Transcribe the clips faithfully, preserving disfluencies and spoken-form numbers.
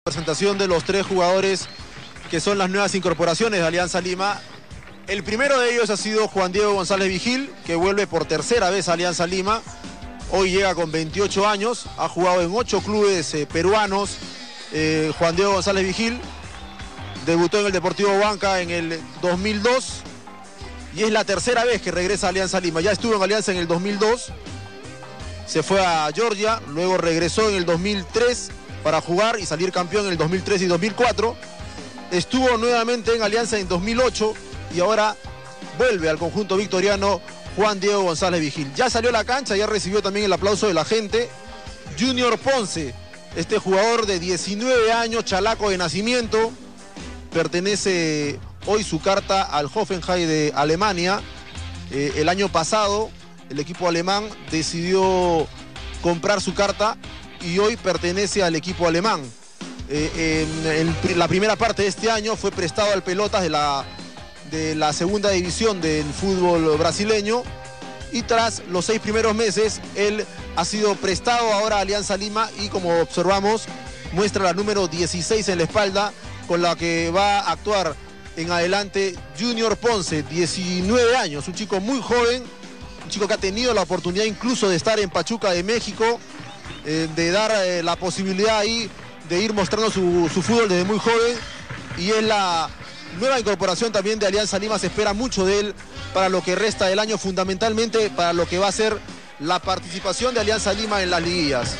Presentación de los tres jugadores que son las nuevas incorporaciones de Alianza Lima. El primero de ellos ha sido Juan Diego González Vigil, que vuelve por tercera vez a Alianza Lima. Hoy llega con veintiocho años, ha jugado en ocho clubes eh, peruanos. eh, Juan Diego González Vigil debutó en el Deportivo Huanca en el dos mil dos y es la tercera vez que regresa a Alianza Lima. Ya estuvo en Alianza en el dos mil dos, se fue a Georgia, luego regresó en el dos mil tres para jugar y salir campeón en el dos mil tres y dos mil cuatro. Estuvo nuevamente en Alianza en dos mil ocho y ahora vuelve al conjunto victoriano Juan Diego González Vigil. Ya salió a la cancha, ya recibió también el aplauso de la gente. Junior Ponce, este jugador de diecinueve años, chalaco de nacimiento, pertenece hoy su carta al Hoffenheim de Alemania. Eh, el año pasado el equipo alemán decidió comprar su carta y hoy pertenece al equipo alemán. Eh, en, en la primera parte de este año fue prestado al Pelotas de la, de la segunda división del fútbol brasileño y tras los seis primeros meses él ha sido prestado ahora a Alianza Lima y, como observamos, muestra la número dieciséis en la espalda con la que va a actuar en adelante Junior Ponce, diecinueve años, un chico muy joven, un chico que ha tenido la oportunidad incluso de estar en Pachuca de México, Eh, de dar eh, la posibilidad ahí de ir mostrando su, su fútbol desde muy joven, y es la nueva incorporación también de Alianza Lima. Se espera mucho de él para lo que resta del año, fundamentalmente para lo que va a ser la participación de Alianza Lima en las liguillas.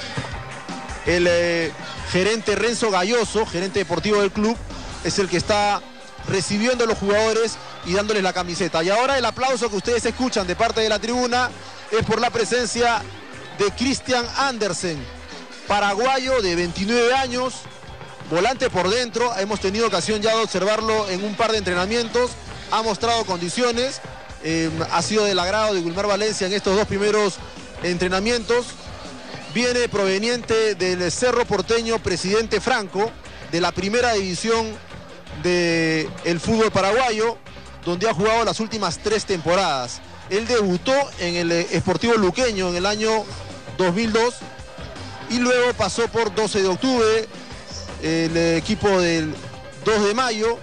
El eh, gerente Renzo Galloso, gerente deportivo del club, es el que está recibiendo a los jugadores y dándoles la camiseta. Y ahora el aplauso que ustedes escuchan de parte de la tribuna es por la presencia de Christian Andersen, paraguayo de veintinueve años, volante por dentro. Hemos tenido ocasión ya de observarlo en un par de entrenamientos, ha mostrado condiciones, eh, ha sido del agrado de Wilmar Valencia en estos dos primeros entrenamientos. Viene proveniente del Cerro Porteño Presidente Franco, de la primera división del fútbol paraguayo, donde ha jugado las últimas tres temporadas. Él debutó en el Sportivo Luqueño en el año dos mil dos y luego pasó por doce de octubre, el equipo del dos de mayo,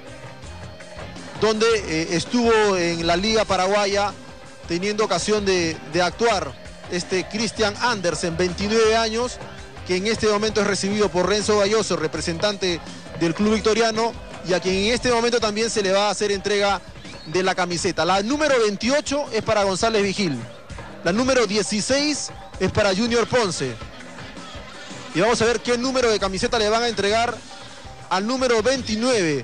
donde eh, estuvo en la Liga Paraguaya teniendo ocasión de, de actuar este Christian Andersen, veintinueve años, que en este momento es recibido por Renzo Galloso, representante del club victoriano, y a quien en este momento también se le va a hacer entrega de la camiseta. La número veintiocho es para González Vigil, la número dieciséis es para Junior Ponce, y vamos a ver qué número de camiseta le van a entregar al número veintinueve,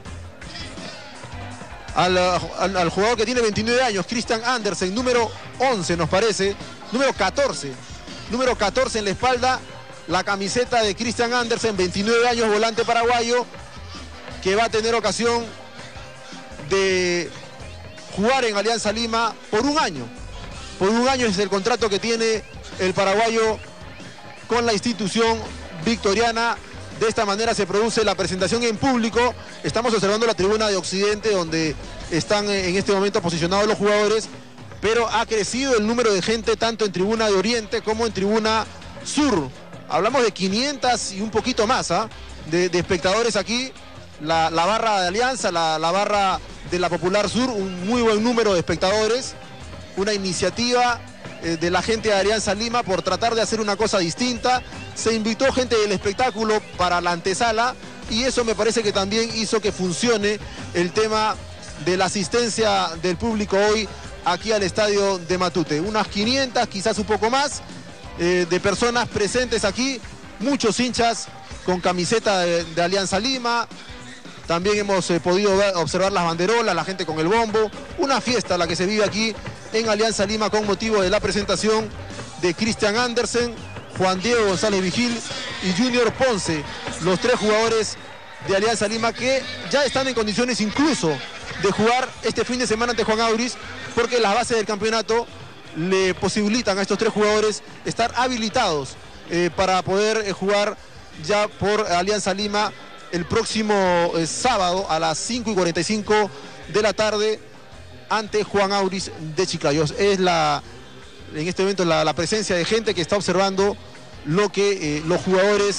al, al, al jugador que tiene veintinueve años, Christian Andersen, número once nos parece, número catorce, número catorce en la espalda, la camiseta de Christian Andersen, veintinueve años, volante paraguayo, que va a tener ocasión de jugar en Alianza Lima por un año. Por un año es el contrato que tiene el paraguayo con la institución victoriana. De esta manera se produce la presentación en público. Estamos observando la tribuna de Occidente, donde están en este momento posicionados los jugadores, pero ha crecido el número de gente tanto en tribuna de Oriente como en tribuna Sur. Hablamos de quinientos y un poquito más ¿eh? de, de espectadores aquí. La, la barra de Alianza, la, la barra de la Popular Sur, un muy buen número de espectadores, una iniciativa eh, de la gente de Alianza Lima por tratar de hacer una cosa distinta. Se invitó gente del espectáculo para la antesala y eso me parece que también hizo que funcione el tema de la asistencia del público hoy aquí al estadio de Matute. Unas quinientas, quizás un poco más, eh, de personas presentes aquí, muchos hinchas con camiseta de, de Alianza Lima. También hemos eh, podido ver, observar las banderolas, la gente con el bombo. Una fiesta la que se vive aquí en Alianza Lima con motivo de la presentación de Christian Andersen, Juan Diego González Vigil y Junior Ponce, los tres jugadores de Alianza Lima que ya están en condiciones incluso de jugar este fin de semana ante Juan Auris, porque las bases del campeonato le posibilitan a estos tres jugadores estar habilitados eh, para poder eh, jugar ya por Alianza Lima el próximo eh, sábado a las cinco y cuarenta y cinco de la tarde ante Juan Auris de Chiclayos. Es la, en este momento la, la presencia de gente que está observando lo que eh, los jugadores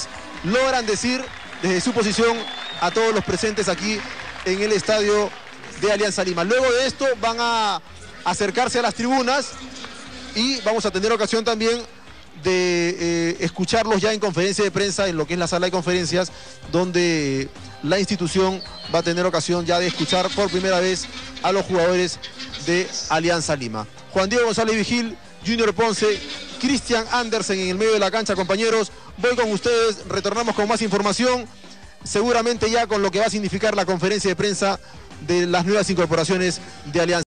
logran decir desde su posición a todos los presentes aquí en el estadio de Alianza Lima. Luego de esto van a acercarse a las tribunas y vamos a tener ocasión también de eh, escucharlos ya en conferencia de prensa, en lo que es la sala de conferencias, donde la institución va a tener ocasión ya de escuchar por primera vez a los jugadores de Alianza Lima. Juan Diego González Vigil, Junior Ponce, Cristian Andersen en el medio de la cancha, compañeros. Voy con ustedes, retornamos con más información, seguramente ya con lo que va a significar la conferencia de prensa de las nuevas incorporaciones de Alianza.